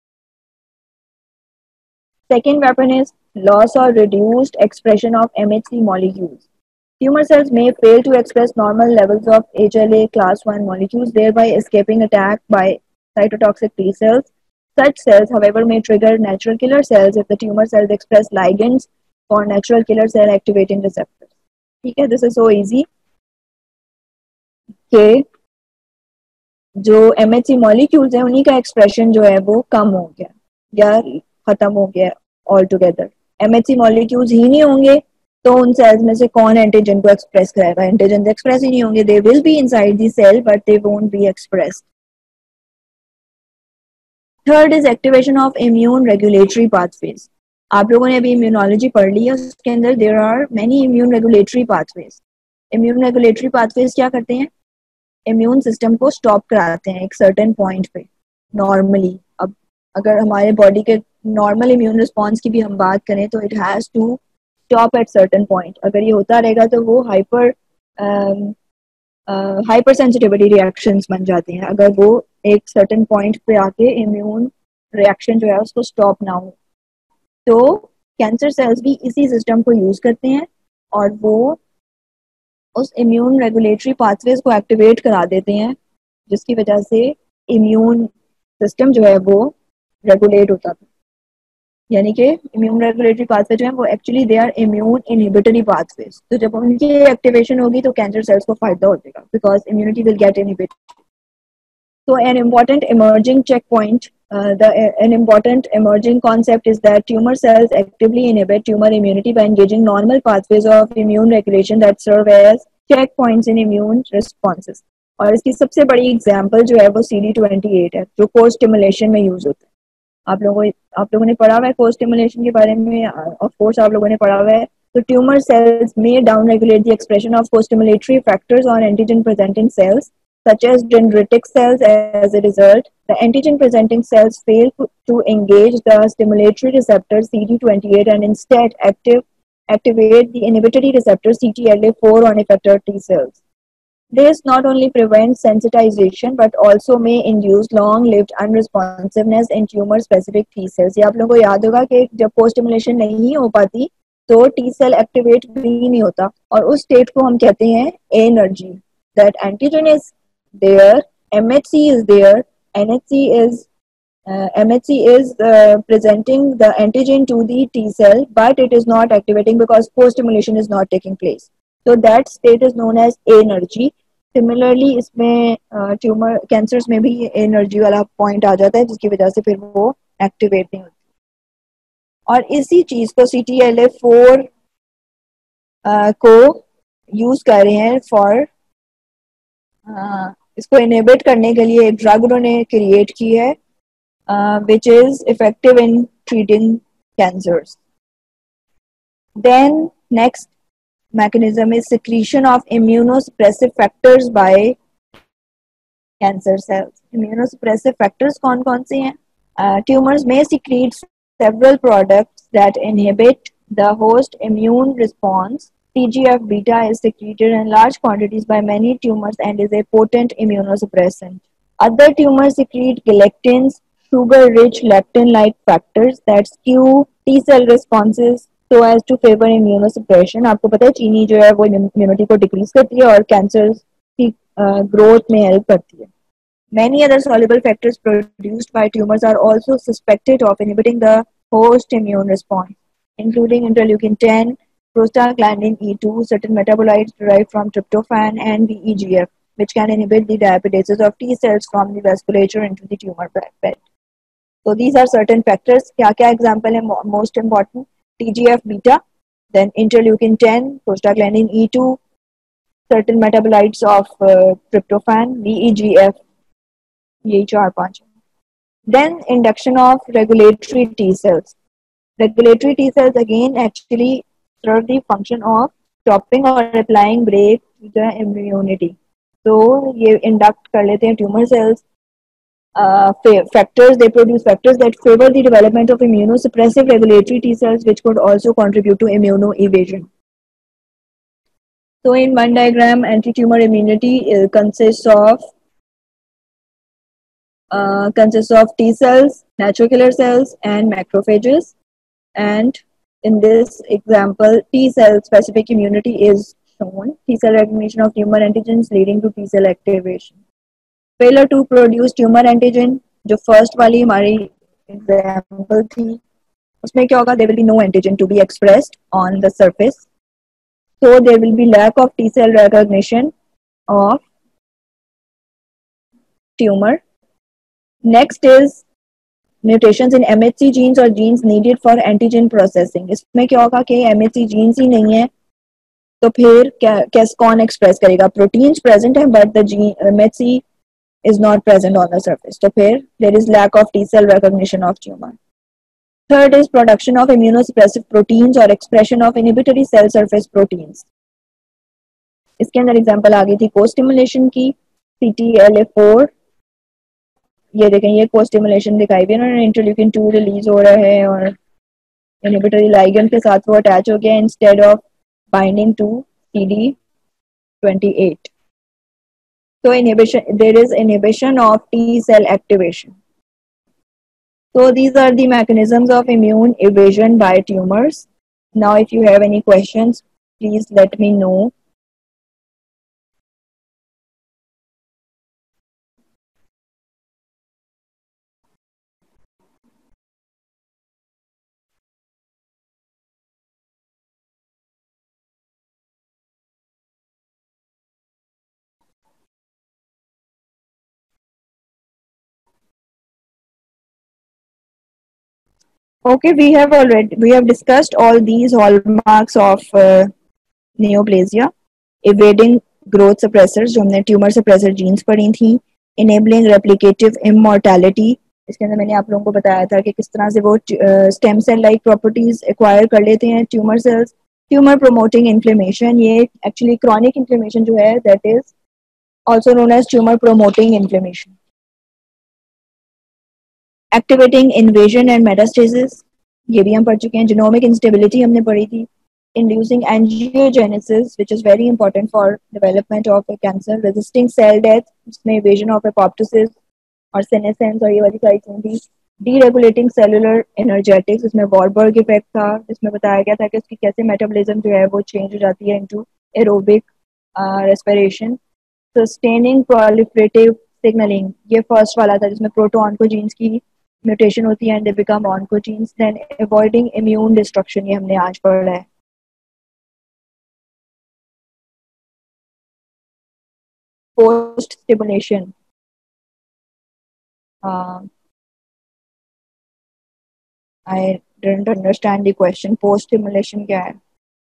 [SPEAKER 1] Second weapon is loss or reduced expression of MHC molecules। Tumor cells may fail to express normal levels of HLA class 1 molecules, thereby escaping attack by cytotoxic T cells। Such cells, however, may trigger natural killer cells if the tumor cells express ligands for natural killer cell activating receptors। ठीक है, this is so easy कि जो MHC molecules हैं उन्हीं का expression जो है वो कम हो गया या खत्म हो गया ऑल टुगेदर। MHC मॉलिक्यूल्स ही नहीं होंगे तो उन सेल्स में से कौन एंटीजन को एक्सप्रेस करेगा? एंटीजन एक्सप्रेस ही नहीं होंगे, they will be inside the cell but they won't be expressed. Third is activation of immune regulatory pathways. आप लोगों ने अभी इम्यूनोलॉजी पढ़ ली है, उसके अंदर there are many immune regulatory pathways. Immune regulatory pathways क्या करते हैं? इम्यून सिस्टम को स्टॉप कराते हैं एक सर्टेन पॉइंट पे नॉर्मली। अब अगर हमारे बॉडी के नॉर्मल इम्यून रिस्पॉन्स की भी हम बात करें तो it has to stop at certain point. अगर ये होता रहेगा तो वो हाइपर सेंसिटिविटी रिएक्शंस बन जाती हैं अगर वो एक सर्टेन पॉइंट पे आके इम्यून रिएक्शन जो है उसको स्टॉप ना हो। तो कैंसर सेल्स भी इसी सिस्टम को यूज करते हैं और वो उस इम्यून रेगुलेटरी पाथवेज को एक्टिवेट करा देते हैं जिसकी वजह से इम्यून सिस्टम जो है वो रेगुलेट होता था। यानी कि इम्यून रेगुलेटरी पाथवे जो है वो actually they are immune inhibitory pathways. तो जब उनकी एक्टिवेशन होगी तो कैंसर सेल्स को फायदा हो जाएगा because immunity will get inhibited. So an important emerging checkpoint, an important emerging concept is that tumor cells actively inhibit tumor immunity by engaging normal pathways of immune regulation that serve as checkpoints in immune responses. और इसकी सबसे बड़ी example जो है वो CD28 है जो core stimulation में यूज होता है। आप लोगों ने पढ़ा हुआ है कोर स्टिमुलेशन के बारे में, ऑफ कोर्स आप लोगों ने पढ़ा हुआ है। So tumor cells may downregulate the expression of co-stimulatory factors on antigen-presenting cells, such as dendritic cells. As a result, the antigen-presenting cells fail to engage the stimulatory receptor CD28 and instead activate the inhibitory receptor CTLA4 on effector T cells. This not only prevents sensitization but also may induce long-lived unresponsiveness in tumor-specific T cells. ये आप लोगों को याद होगा कि जब post stimulation नहीं हो पाती तो टी सेल एक्टिवेट भी नहीं होता और उस स्टेट को हम कहते हैं anergy. That antigen is there, MHC is there, NHC is MHC is presenting the antigen to the T cell, but it is not activating because co-stimulation is not taking place. So that state is known as energy. Similarly, इसमें tumour cancers में भी energy वाला point आ जाता है जिसकी वजह से फिर वो एक्टिवेट नहीं होती. और इसी चीज को CTLA4 को यूज कर रहे हैं फॉर इसको इनहिबिट करने के लिए एक ड्रग उन्होंने क्रिएट की है which is effective in treating cancers. Then next mechanism is secretion of immunosuppressive factors by cancer cells. Immunosuppressive factors कौन-कौन से हैं? Tumors may secrete several products that inhibit the host immune response. TGF beta is secreted in large quantities by many tumors and is a potent immunosuppressant. Other tumors secrete galectins, sugar-rich leptin-like factors that skew T cell responses so as to favor immunosuppression. आपको पता है चीनी जो है वो immunity को decrease करती है और कैंसर की ग्रोथ में हेल्प करती है. Many other soluble factors produced by tumors are also suspected of inhibiting the host immune response, including interleukin-10, prostaglandin E2, certain metabolites derived from tryptophan, and VEGF, which can inhibit the diapedesis of T cells from the vasculature into the tumor bed. So these are certain factors. क्या-क्या example है most important? TGF beta, then interleukin-10, prostaglandin E2, certain metabolites of tryptophan, VEGF. यही 4-5. Then induction of regulatory T cells. Regulatory T cells again actually serve the function of stopping or applying brake to the immunity. So ये induct कर लेते हैं tumor cells. Factors, they produce factors that favor the development of immunosuppressive regulatory T cells, which could also contribute to immunoevasion. So in one diagram, anti-tumor immunity consists of T cells, natural killer cells, and macrophages. And in this example, T cell specific immunity is shown. T cell recognition of tumor antigens leading to T cell activation. Failure to produce tumor antigen, जो first वाली हमारी example थी, उसमें क्या होगा? There will be no antigen to be expressed on the surface. So there will be lack of T cell recognition of tumor. Next is mutations in MHC genes or genes needed for antigen processing. इसमें क्या होगा कि MHC genes ही नहीं है तो फिर कौन express करेगा? प्रोटीन्स प्रेजेंट है but the MHC is not present on the surface. तो फिर there is lack of T cell recognition of tumor. Third is production of immunosuppressive proteins or expression of inhibitory cell surface proteins. इसके अंदर example आ गई थी को stimulation की, CTLA4. ये देखें ये को स्टिमुलेशन दिखाई भी उन्होंने, इंटरल्यूकिन 2 रिलीज हो रहा है और इनहिबिटरी लाइगेंड के साथ वो अटैच हो गया instead of binding to CD28. So there is inhibition of T cell activation. So these are the mechanisms of immune evasion by tumors. Now if you have any questions, please let me know. Okay, we have discussed all these hallmarks of neoplasia. Evading growth suppressors जो हमने tumour suppressor genes पढ़ी थी, enabling replicative immortality, इसके अंदर मैंने आप लोगों को बताया था कि किस तरह से वो stem cell like properties acquire कर लेते हैं tumour cells. Tumour promoting inflammation, ये एक्चुअली क्रॉनिक इन्फ्लेमेशन जो है that is also known as tumour promoting inflammation. Activating invasion and metastasis, ये भी हम पढ़ चुके हैं. जिनोमिक इंस्टेबिलिटी हमने पढ़ी थी. Inducing angiogenesis which is very important for development of cancer. Resisting cell death, जिसमें इवेजन ऑफ एपोप्टोसिस और सेनेसेंस और ये वाली सारी चीजें थी. डीरेगुलेटिंग सेलुलर एनर्जेटिक्स, इसमें वॉलबर्ग इफेक्ट था, जिसमें बताया गया था कि उसकी कैसे मेटाबॉलिज्म जो है वो चेंज हो जाती है into aerobic respiration. Sustaining proliferative signalling, ये फर्स्ट वाला था जिसमें प्रोटो ऑन्कोजीन्स की म्यूटेशन होती है and they become oncogenes. Then avoiding immune destruction, ये हमने आज पढ़ा है. Post stimulation, I didn't understand the question. Post stimulation क्या है?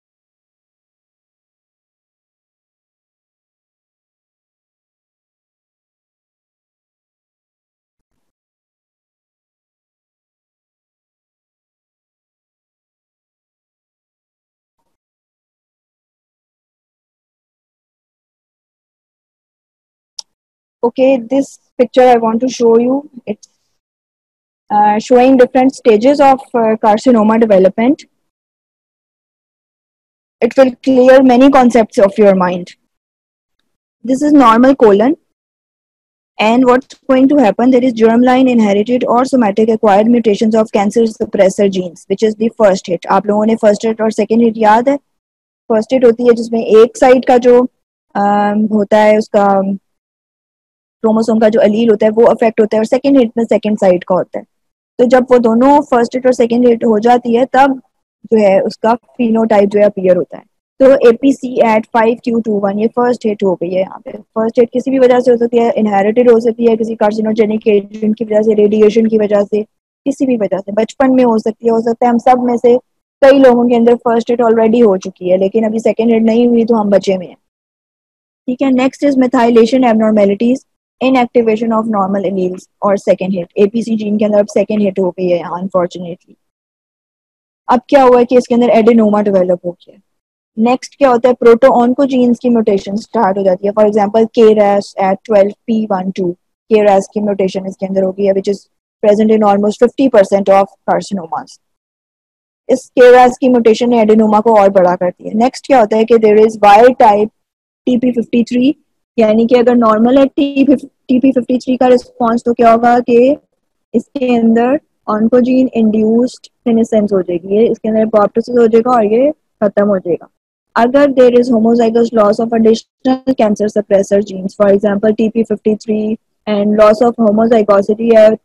[SPEAKER 1] Okay, this picture I want to show you. It's showing different stages of carcinoma development. It will clear many concepts of your mind. This is normal colon, and what's going to happen, there is germline inherited or somatic acquired mutations of cancer suppressor genes, which is the first hit. आप लोगों ने first hit और second hit याद है? First hit होती है जिसमें एक साइड का जो होता है उसका क्रोमोसोम का जो अलील होता है वो अफेक्ट होता है, और सेकेंड हिट में सेकेंड साइड का होता है. तो जब वो दोनों फर्स्ट हिट और सेकेंड हिट हो जाती है तब जो है उसका फिनोटाइप जो है अपीयर होता है. तो एपीसी एट 5q21, ये फर्स्ट हिट हो गई है. यहाँ पे फर्स्ट हिट किसी भी वजह से हो सकती है, इनहेरिटेड हो सकती है किसी कार्सिनोजेनिक एजेंट की वजह से, रेडिएशन की वजह से, किसी भी वजह से, बचपन में हो सकती है, हो सकता है हम सब में से कई लोगों के अंदर फर्स्ट हिट ऑलरेडी हो चुकी है लेकिन अभी सेकेंड हिट नहीं हुई तो हम बचे में हैं. ठीक है. Next is methylation abnormalities, inactivation of normal alleles और सेकेंड हिट. एपीसी जीन के अंदर अब सेकेंड हिट हो गई है यहाँ अनफॉर्चुनेटली. अब क्या हुआ है कि इसके अंदर एडेनोमा डेवलप हो गया. नेक्स्ट क्या होता है, प्रोटो ऑन्कोजीन्स की म्यूटेशन स्टार्ट हो जाती है. For example KRAS at 12p12, KRAS की म्यूटेशन इसके अंदर हो गई है, which is present in almost 50% of carcinomas. इस KRAS की म्यूटेशन ने एडेनोमा को और बड़ा कर दिया. नेक्स्ट क्या होता है कि there is wild type TP53, यानी कि अगर नॉर्मल है TP53 का रिस्पॉन्स तो क्या होगा कि इसके अंदर ऑन्कोजीन इंड्यूस्ड सेनेसेंस हो जाएगी, ये इसके अंदर एपोप्टोसिस हो जाएगा और ये खत्म हो जाएगा. अगर there is homozygous loss of additional cancer suppressor genes, for example TP53 and loss of homozygosity at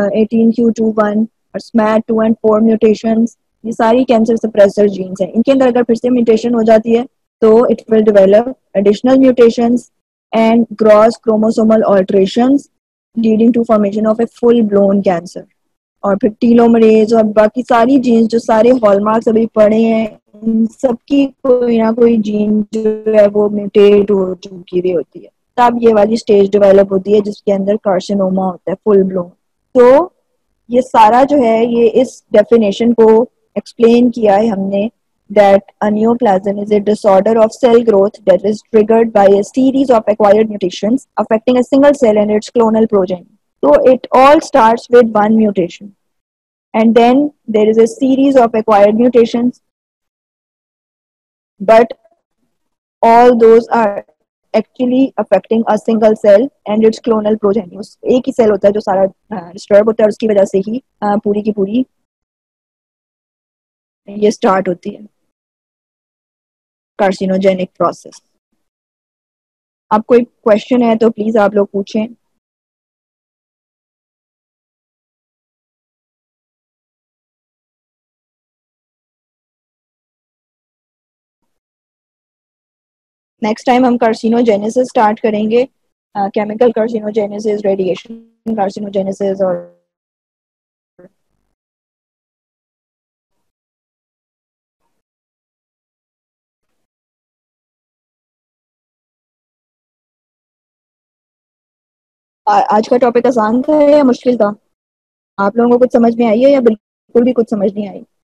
[SPEAKER 1] 18q21 और SMAD2 and 4 mutations, ये सारी कैंसर सप्रेसर जीन्स हैं. इनके अंदर अगर फिर से म्यूटेशन हो जाती है तो it will develop additional mutations and gross chromosomal alterations leading to formation of a full blown cancer. और फिर टीलोमरेज और बाकी सारी जीन्स जो सारे हॉलमार्क्स अभी पढ़े हैं, इन सबकी कोई ना कोई जीन जो है वो म्यूटेट हो चुकी हुई होती है. तब ये वाली स्टेज डेवलप होती है जिसके अंदर कार्सिनोमा होता है फुल ब्लोन. तो ये सारा जो है ये इस डेफिनेशन को एक्सप्लेन किया है हमने, that a neoplasm is a disorder of cell growth that is triggered by a series of acquired mutations affecting a single cell and its clonal progeny. So it all starts with one mutation, and then there is a series of acquired mutations, but all those are actually affecting a single cell and its clonal progeny. एक ही cell होता है जो सारा disturb होता है और उसकी वजह से ही पूरी की पूरी ये स्टार्ट होती है कार्सिनोजेनिक प्रोसेस. आप कोई क्वेश्चन है तो प्लीज आप लोग पूछें. नेक्स्ट टाइम हम कार्सिनोजेनेसिस स्टार्ट करेंगे, केमिकल कार्सिनोजेनेसिस, रेडिएशन कार्सिनोजेनेसिस और आज का टॉपिक आसान था या मुश्किल था? आप लोगों को कुछ समझ में आई है या बिल्कुल भी कुछ समझ नहीं आई?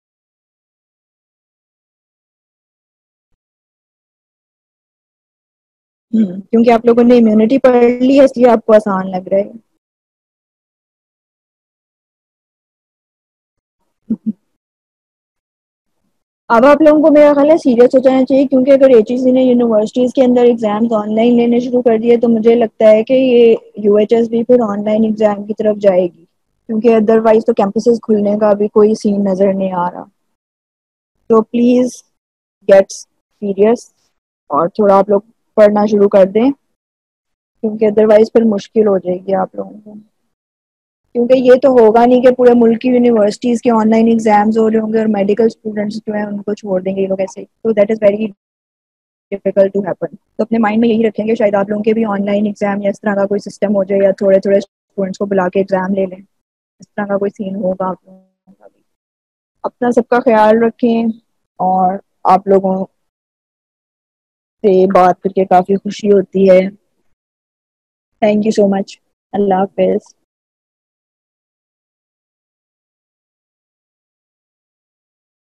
[SPEAKER 1] क्योंकि आप लोगों ने इम्यूनिटी पढ़ ली है इसलिए आपको आसान लग रहा है। अब आप लोगों को मेरा ख्याल है सीरियस हो जाना चाहिए, क्योंकि अगर एचईसी ने यूनिवर्सिटीज के अंदर एग्जाम्स ऑनलाइन लेने शुरू कर दिए तो मुझे लगता है कि ये यूएचएस भी फिर ऑनलाइन एग्जाम की तरफ जाएगी, क्योंकि अदरवाइज तो कैंपसेस खुलने का भी कोई सीन नजर नहीं आ रहा। तो प्लीज गेट सीरियस और थोड़ा आप लोग पढ़ना शुरू कर दें, क्योंकि अदरवाइज फिर मुश्किल हो जाएगी आप लोगों को। क्योंकि ये तो होगा नहीं कि पूरे मुल्क की यूनिवर्सिटीज के ऑनलाइन एग्जाम्स हो रहे होंगे और मेडिकल स्टूडेंट्स जो है उनको छोड़ देंगे ये लोग ऐसे, तो that is very difficult to happen. तो अपने माइंड में यही रखेंगे, शायद आप लोगों के भी ऑनलाइन एग्जाम या इस तरह का कोई सिस्टम हो जाए, या थोड़े थोड़े स्टूडेंट्स को बुला के एग्जाम ले लें, इस तरह का कोई सीन होगा आप लोगों का भी। अपना सबका ख्याल रखें, और आप लोगों से बात करके काफ़ी खुशी होती है। Thank you so much. अल्लाह हाफिज़।